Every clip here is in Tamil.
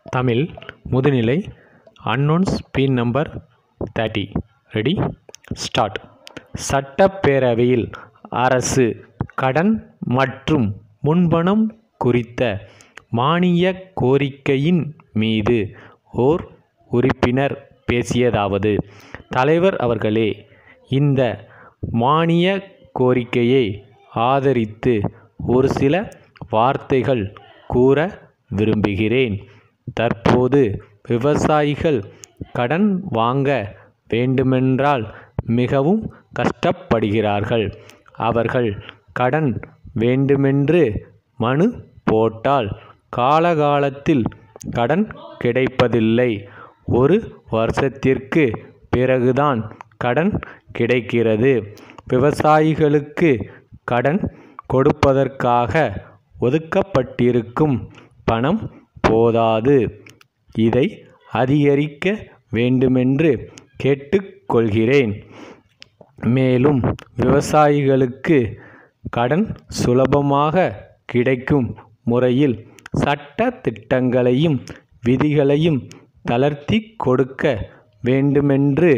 தமிழ் முதுநிலை unknowns pin number 30. Ready start. சட்டப்பேரவையில் அரசு கடன் மற்றும் முன்பணம் குறித்த மானியக் கோரிக்கையின் மீது ஓர் உறுப்பினர் பேசியதாவது: தலைவர் அவர்களே, இந்த மானியக் கோரிக்கையை ஆதரித்து ஒரு சில வார்த்தைகள் கூற விரும்புகிறேன். தற்போது விவசாயிகள் கடன் வாங்க வேண்டுமென்றால் மிகவும் கஷ்டப்படுகிறார்கள். அவர்கள் கடன் வேண்டுமென்று மனு போட்டால் காலகாலத்தில் கடன் கிடைப்பதில்லை. ஒரு வருஷத்திற்கு பிறகுதான் கடன் கிடைக்கிறது. விவசாயிகளுக்கு கடன் கொடுப்பதற்காக ஒதுக்கப்பட்டிருக்கும் பணம் போதாது. இதை அதிகரிக்க வேண்டுமென்று கேட்டுக்கொள்கிறேன். மேலும் விவசாயிகளுக்கு கடன் சுலபமாக கிடைக்கும் முறையில் சட்ட திட்டங்களையும் விதிகளையும் தளர்த்தி கொடுக்க வேண்டுமென்று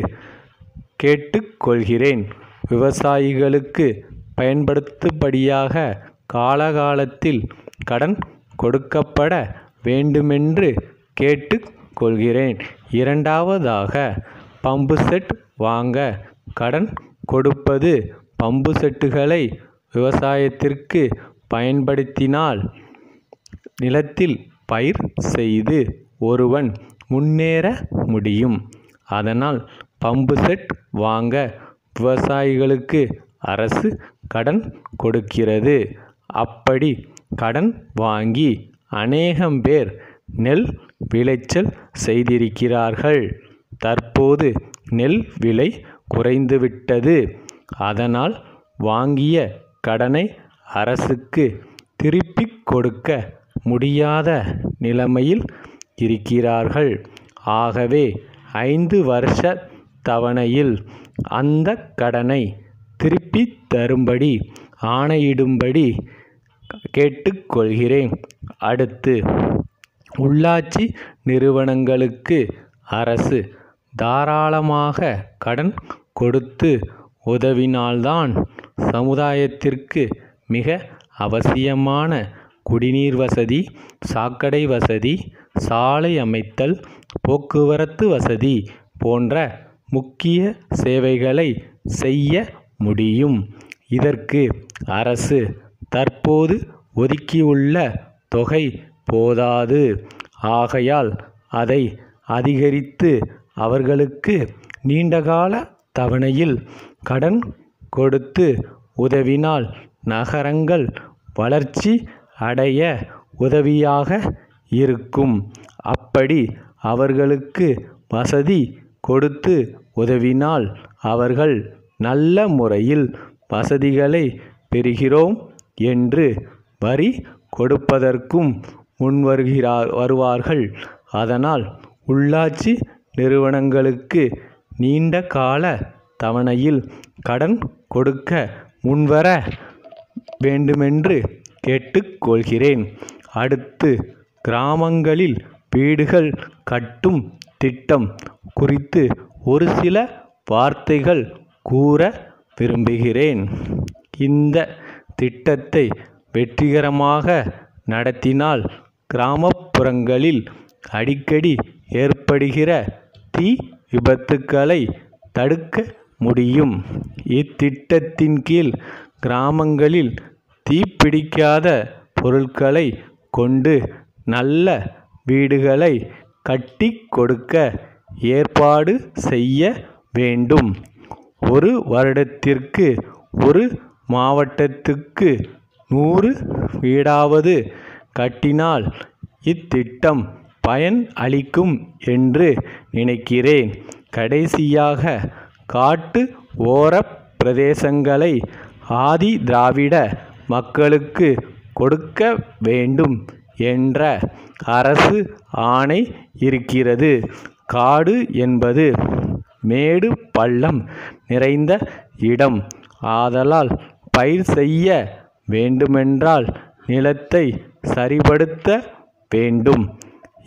கேட்டுக்கொள்கிறேன். விவசாயிகளுக்கு பயன்படுத்தும்படியாக காலகாலத்தில் கடன் கொடுக்கப்பட வேண்டுமென்று கேட்டுக்கொள்கிறேன். இரண்டாவதாக, பம்பு செட் வாங்க கடன் கொடுப்பது. பம்பு செட்டுகளை விவசாயத்திற்கு பயன்படுத்தினால் நிலத்தில் பயிர் செய்து ஒருவன் முன்னேற முடியும். அதனால் பம்பு செட் வாங்க விவசாயிகளுக்கு அரசு கடன் கொடுக்கிறது. அப்படி கடன் வாங்கி அநேகம் பேர் நெல் விளைச்சல் செய்திருக்கிறார்கள். தற்போது நெல் விலை குறைந்துவிட்டது. அதனால் வாங்கிய கடனை அரசுக்கு திருப்பிக் கொடுக்க முடியாத நிலைமையில் இருக்கிறார்கள். ஆகவே 5 வருஷ தவணையில் அந்த கடனை திருப்பித் தரும்படி ஆணையிடும்படி கேட்டுக்கொள்கிறேன். அடுத்து, உள்ளாட்சி நிறுவனங்களுக்கு அரசு தாராளமாக கடன் கொடுத்து உதவினால்தான் சமுதாயத்திற்கு மிக அவசியமான குடிநீர் வசதி, சாக்கடை வசதி, சாலை அமைத்தல், போக்குவரத்து வசதி போன்ற முக்கிய சேவைகளை செய்ய முடியும். இதற்கு அரசு தற்போது ஒதுக்கியுள்ள தொகை போதாது. ஆகையால் அதை அதிகரித்து அவர்களுக்கு நீண்டகால தவணையில் கடன் கொடுத்து உதவினால் நகரங்கள் வளர்ச்சி அடைய உதவியாக இருக்கும். அப்படி அவர்களுக்கு வசதி கொடுத்து உதவினால் அவர்கள் நல்ல முறையில் வசதிகளை பெறுகிறோம் என்று வரி கொடுப்பதற்கும் வருவார்கள். அதனால் உள்ளாட்சி நிறுவனங்களுக்கு நீண்ட கால தவணையில் கடன் கொடுக்க முன்வர வேண்டுமென்று கேட்டுக்கொள்கிறேன். அடுத்து, கிராமங்களில் வீடுகள் கட்டும் திட்டம் குறித்து ஒரு சில வார்த்தைகள் கூற விரும்புகிறேன். இந்த திட்டத்தை வெற்றிகரமாக நடத்தினால் கிராமப்புறங்களில் அடிக்கடி ஏற்படுகிற தீ விபத்துக்களை தடுக்க முடியும். இத்திட்டத்தின் கீழ் கிராமங்களில் தீப்பிடிக்காத பொருட்களை கொண்டு நல்ல வீடுகளை கட்டிக் கொடுக்க ஏற்பாடு செய்ய வேண்டும். ஒரு வருடத்திற்கு ஒரு மாவட்டத்துக்கு 100 வீடாவது கட்டினால் இத்திட்டம் பயன் அளிக்கும் என்று நினைக்கிறேன். கடைசியாக, காட்டு ஓரப் பிரதேசங்களை ஆதி திராவிட மக்களுக்கு கொடுக்க வேண்டும் என்ற அரசு ஆணை இருக்கிறது. காடு என்பது மேடு பள்ளம் நிறைந்த இடம். ஆதலால் பயிர் செய்ய வேண்டுமென்றால் நிலத்தை சரிபடுத்த வேண்டும்.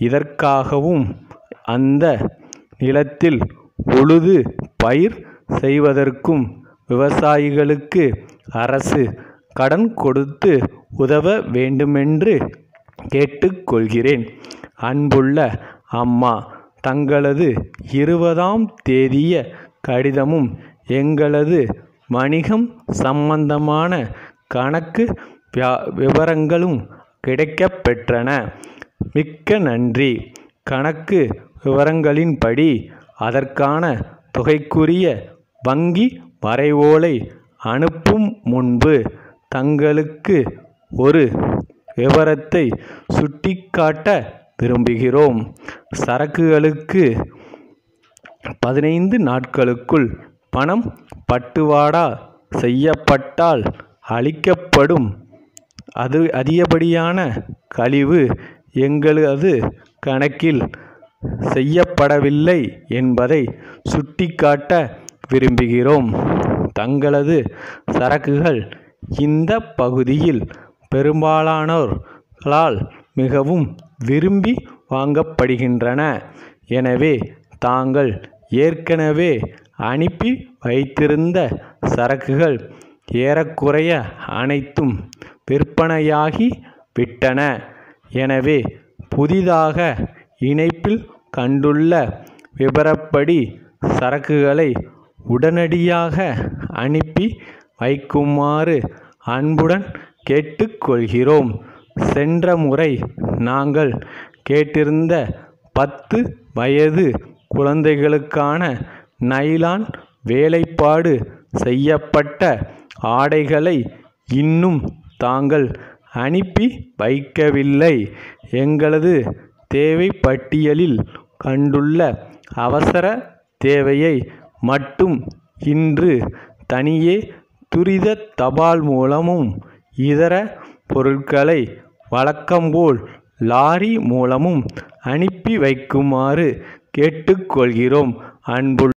இதற்காகவும் அந்த நிலத்தில் உழுது பயிர் செய்வதற்கும் விவசாயிகளுக்கு அரசு கடன் கொடுத்து உதவ வேண்டுமென்று கேட்டுக்கொள்கிறேன். அன்புள்ள அம்மா, தங்களது 20ஆம் தேதிய கடிதமும் எங்களது வணிகம் சம்பந்தமான கணக்கு விவரங்களும் கிடைக்கப்பெற்றன. மிக்க நன்றி. கணக்கு விவரங்களின்படி அதற்கான தொகைக்குரிய வங்கி வரைவோலை அனுப்பும் முன்பு தங்களுக்கு ஒரு விவரத்தை சுட்டிக்காட்ட விரும்புகிறோம். சரக்குகளுக்கு 15 நாட்களுக்குள் பணம் பட்டுவாடா செய்யப்பட்டால் அளிக்கப்படும் அதிகப்படியான கழிவு எங்களது கணக்கில் செய்யப்படவில்லை என்பதை சுட்டிக்காட்ட விரும்புகிறோம். தங்களது சரக்குகள் இந்த பகுதியில் பெரும்பாலானோர்களால் மிகவும் விரும்பி வாங்கப்படுகின்றன. எனவே தாங்கள் ஏற்கனவே அனுப்பி வைத்திருந்த சரக்குகள் ஏறக்குறைய அனைத்தும் விற்பனையாகி விட்டன. எனவே புதிதாக இணைப்பில் கண்டுள்ள விபரப்படி சரக்குகளை உடனடியாக அனுப்பி வைக்குமாறு அன்புடன் கேட்டுக்கொள்கிறோம். சென்ற முறை நாங்கள் கேட்டிருந்த 10 வயது குழந்தைகளுக்கான நைலான் வேலைப்பாடு செய்யப்பட்ட ஆடைகளை இன்னும் தாங்கள் அனுப்பி வைக்கவில்லை. எங்களது தேவை பட்டியலில் கண்டுள்ள அவசர தேவையை மட்டும் இன்று தனியே துரித தபால் மூலமும் இதர பொருட்களை வழக்கம்போல் லாரி மூலமும் அனுப்பி வைக்குமாறு கேட்டுக்கொள்கிறோம். அன்புள்ள